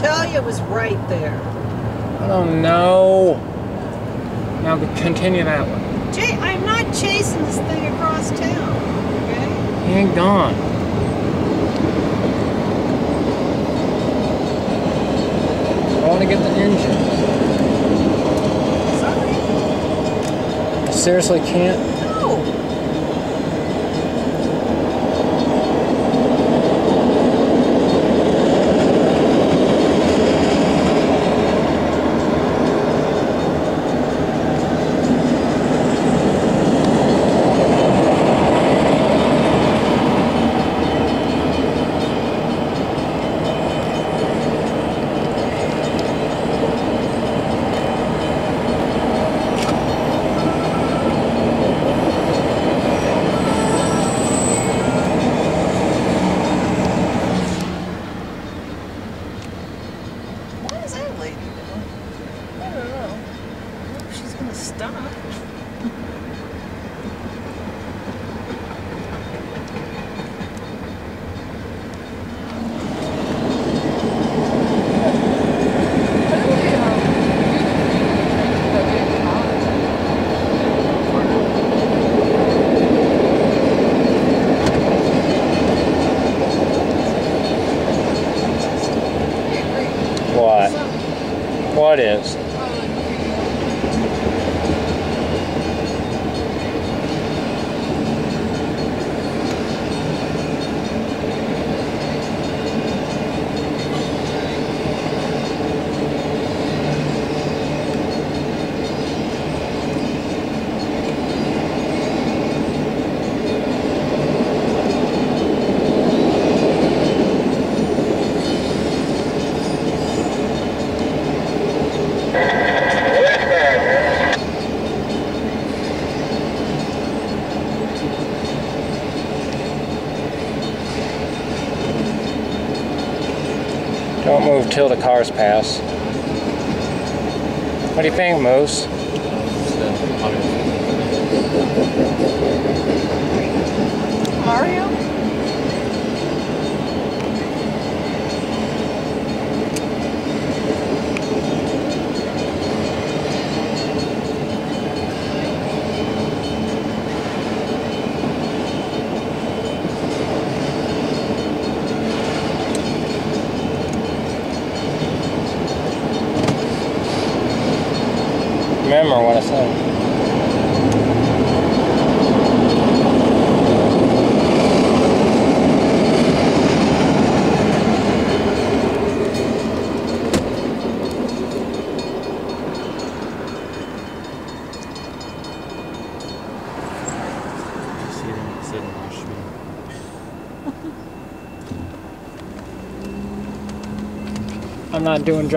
tell you it was right there? I don't know. Now continue that way. Jay, I'm not chasing this thing across town, okay? He ain't gone. I want to get the engine. Sorry. I seriously can't. No. What is that lady doing? I don't know. I hope she's gonna stop. What? What is? Don't move till the cars pass. What do you think, Moose? Mario? Remember what I said. I'm not doing